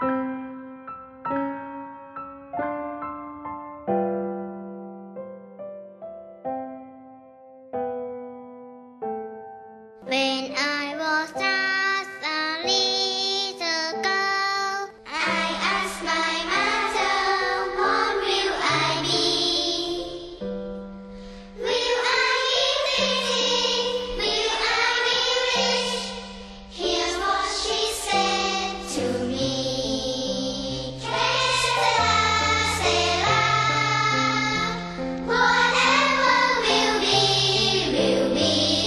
When I was just a little girl, I asked my mother, what will I be? Will I be pretty? Will I be rich? Here's what she said to me. Que sera, sera. Whatever will be, will be.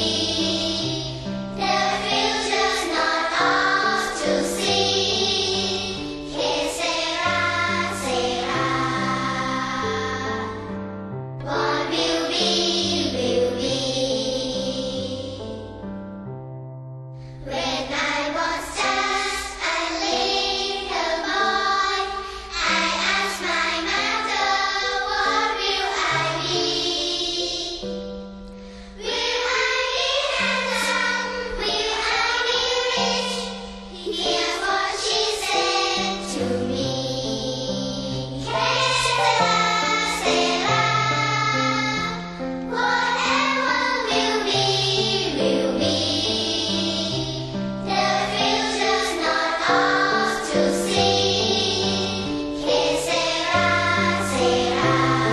The future's not ours to see. Que sera, sera. What will be, will be. When I was just a little boy, I asked my mother, what will I be? Will I be handsome? Will I be rich? Here's what she said to me. Que sera, sera. Whatever will be, will be. The future's not ours to see. Que sera, sera.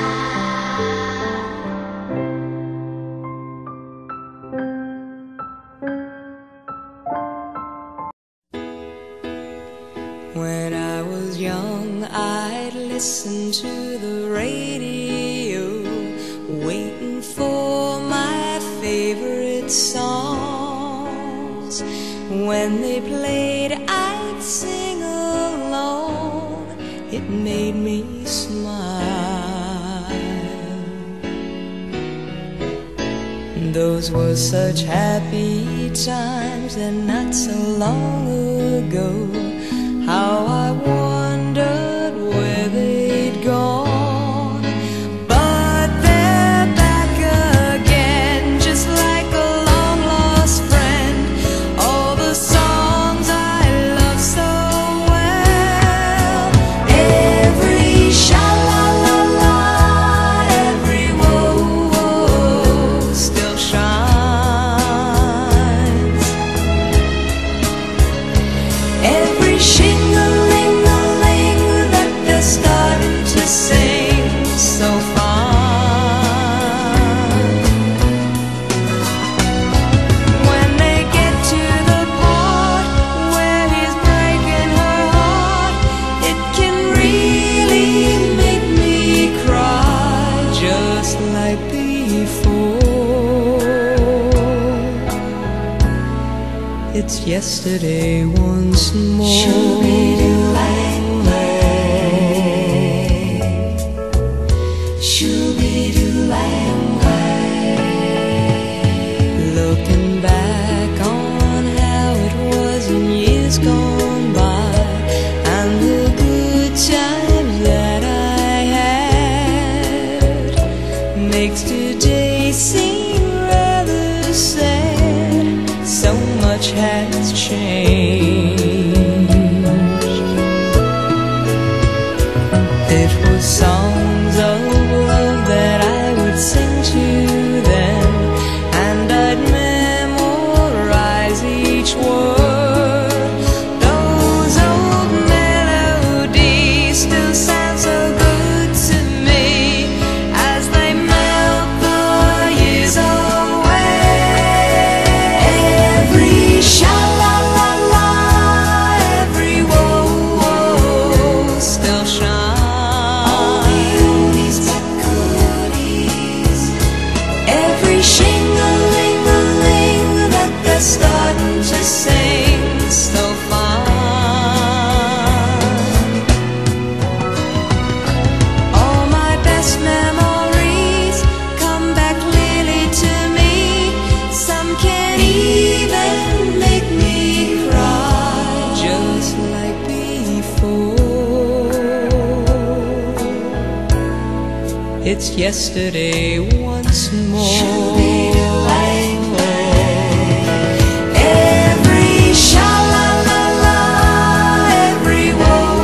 When I was young, I'd listen to the radio, waiting for my favorite songs. When they played, I'd sing along. It made me smile. Those were such happy times, and not so long ago. How I wondered where they'd gone. But they're back again, just like a long-lost friend. All the songs I love so well. Every sha-la-la-la, every whoa-whoa still shines. Every shing-a-ling-a-ling that they're starting to sing so fine. When they get to the part where he's breaking her heart, it can really make me cry, just like before. It's yesterday once more. Looking back on how it was in years gone by, and the good times that I had, makes today seem rather sad. So much has changed. It was songs of love that I would sing to them, and I'd memorize each word. Those old melodies still sound so good to me as they melt the years away. Every sha-la-la-la, every whoa-whoa still shines. All the oldies but goodies. Every shing-a-ling-a-ling that they're starting to sing so fine. All my best memories come back clearly to me. Some can even make me cry, just like before. It's yesterday once more. Every sha-la-la-la, every whoa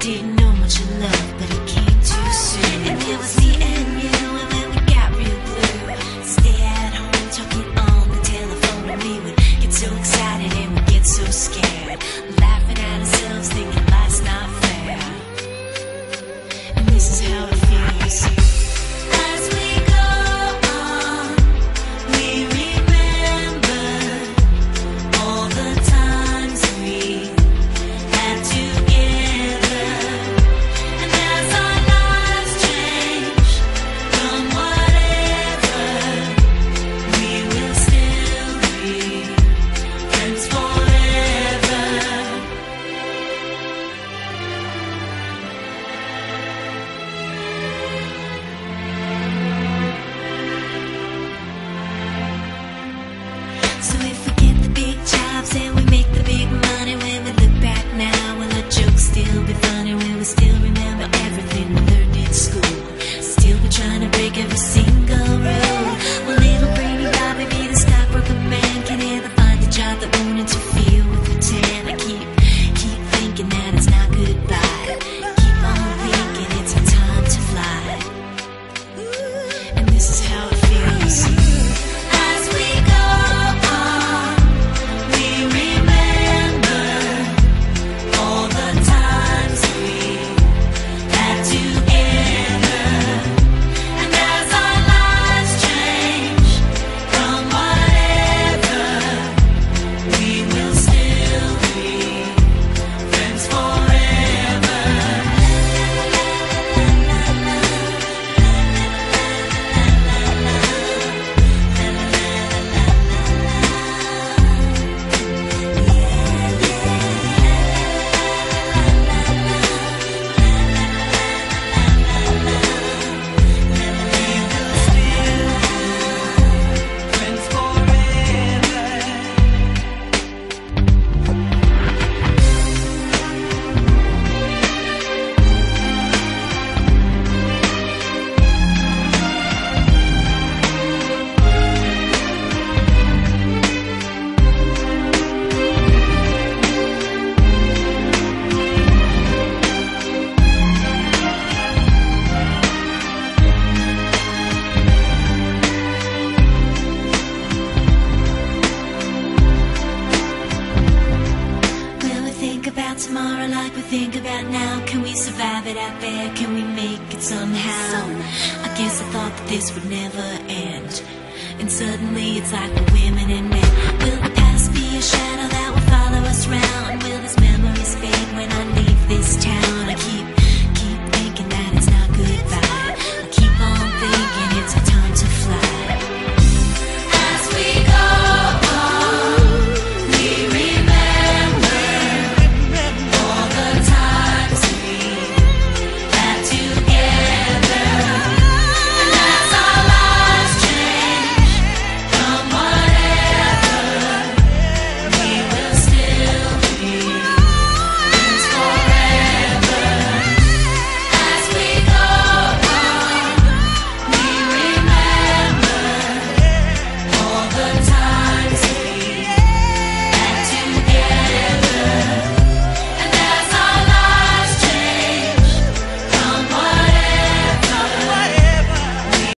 didn't know much of love, but it came too soon. And it was me and you, and then we got real blue. Stay at home talking on the telephone, and we would get so excited and we'd get so scared, laughing at ourselves, thinking life's not fair. And this is how it feels. As we go on, we remember all the times we had together. And as our lives change from whatever, we will still be friends forever. So if we get the big jobs and we make the big money, when we look back now, will our jokes still be funny? Will we still remember everything we learned in school? Still be trying to break every single rule? Will little brainy Bobby be the stockbroker man? Can he ever find a job that won't interfere with the tan? I keep thinking that it's not goodbye. Keep on thinking it's our time to fly. And this is how it feels. As we go on, we remember all the times we had together. And as our lives change from whatever, we will still be friends forever. Friends Will we think about tomorrow like we think about now? Can we survive it out there? Can we make it somehow? I guess I thought that this would never end, and suddenly it's like we're women and men. Will the past be a shadow that will follow us round? Will these memories fade when I leave this town?